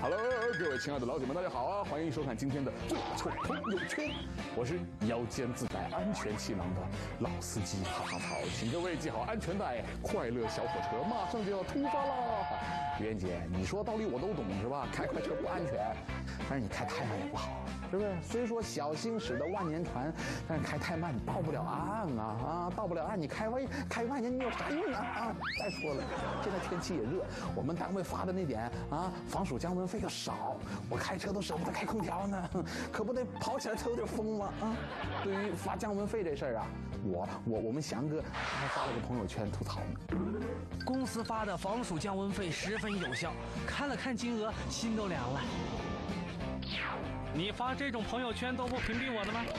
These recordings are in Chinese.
Hello， 各位亲爱的老铁们，大家好啊！欢迎收看今天的最臭朋友圈，我是腰间自带安全气囊的老司机哈哈草，请各位系好安全带，快乐小火车马上就要出发啦！袁姐，你说道理我都懂是吧？开快车不安全，但是你开太慢也不好。是不是？虽说小心驶得万年船，但是开太慢到不了岸啊！到不了岸，你开万年你有啥用啊？再说了，现在天气也热，我们单位发的那点防暑降温费又少，我开车都舍不得开空调呢，可不得跑起来才有点风吗？对于发降温费这事儿啊，我们翔哥还发了个朋友圈吐槽呢。 公司发的防暑降温费十分有效，看了看金额，心都凉了。你发这种朋友圈都不屏蔽我的吗？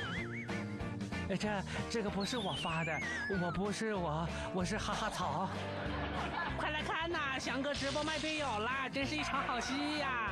这个不是我发的，我是哈哈草。快来看呐，翔哥直播卖队友啦，真是一场好戏呀！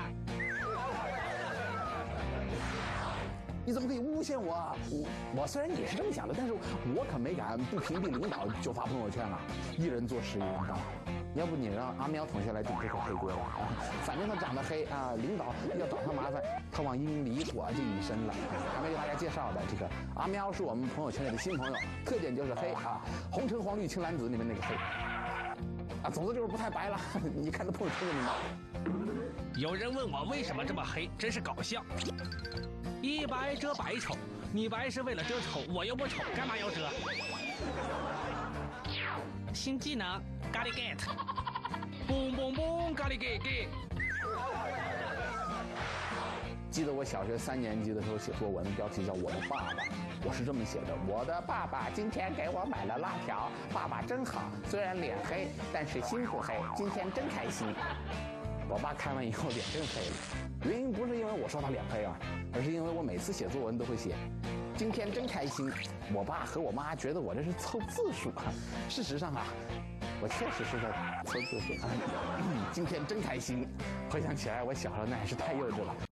你怎么可以诬陷我？我虽然也是这么想的，但是我可没敢不屏蔽领导就发朋友圈了。一人做事一人当。要不你让阿喵同学来顶这口黑锅吧反正他长得黑啊，领导要找他麻烦，他往1米里一躲就隐身了。还没给大家介绍的，这个阿喵是我们朋友圈里的新朋友，特点就是黑啊，红橙黄绿青蓝紫里面那个黑啊，总之就是不太白了。你看他朋友圈就明白了。 有人问我为什么这么黑，真是搞笑。一白遮百丑，你白是为了遮丑，我又不丑，干嘛要遮？新技能。咖喱 get， 嘣嘣嘣，咖喱 get。 记得我小学3年级的时候写作文，标题叫《我的爸爸》，我是这么写的：我的爸爸今天给我买了辣条，爸爸真好，虽然脸黑，但是心不黑，今天真开心。我爸看完以后脸真黑了，原因不是因为我说他脸黑啊，而是因为我每次写作文都会写今天真开心。我爸和我妈觉得我这是凑字数啊，事实上啊。我确实是在凑字数啊！今天真开心，回想起来，我小时候那还是太幼稚了。